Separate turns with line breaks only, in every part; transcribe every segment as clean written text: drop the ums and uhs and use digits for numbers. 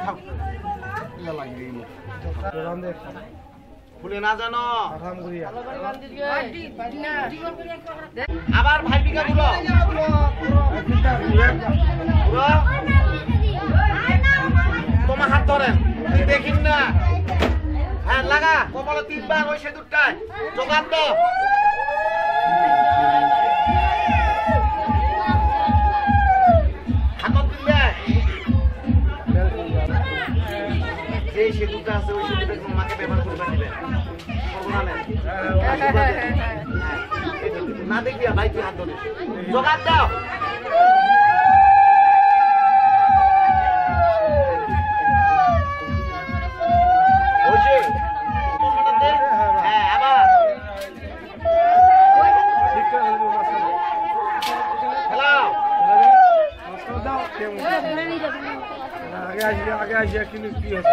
ফুলে না জানো আবার ভাই বিঘা গুলো তোমার হাত ধরেন দেখিন না হ্যাঁ লাগা কপালে 3 বার ওই সেতুরটায় জোগাড় দাও হাতত দিলে যে সেতুটা আছে ওই সেতুটা মাকে ব্যবহার করবে দিবেন না দেখবি ভাই তুই হাত ধরে জোগাড় দাও
আগে আসিয়া কিন্তু কি হচ্ছে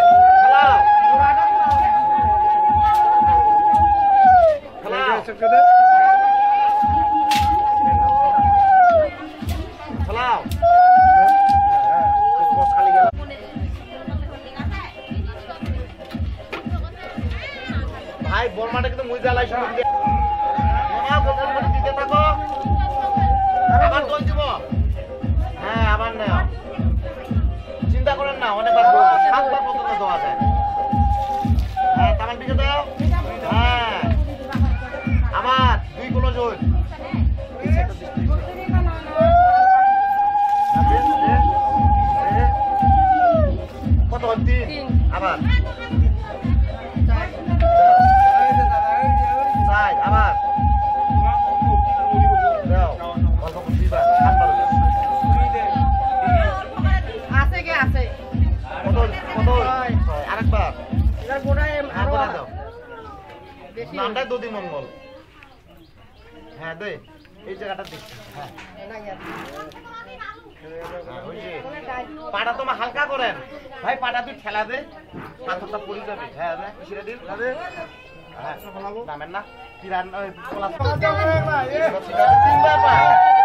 ভাই বর্মাটা কিন্তু মুই জ্বালাই শুরু দিতে থাকো আবার জল দিব হ্যাঁ আবার নেও চিন্তা করেন না অনেকবার 7 বার পর্যন্ত দেওয়া যায় হ্যাঁ তামান দিকে দাও হ্যাঁ আবার 2 কিলো জল কত 3 আবার আবার দাও অল্প করে দিবা
আছে কে আছে
কত আরেকবার
এর গোড়ায় আরো
দাও
বেশি
নামটা দদি মঙ্গল হ্যাঁ দে এই জায়গাটা দেখ হ্যাঁ পাটা তোমার হালকা করেন ভাই পাটা তুই ঠেলা দে পাথরটা পড়ে যাবে হ্যাঁ কিসের দিন নামেন না তিরান 3 বার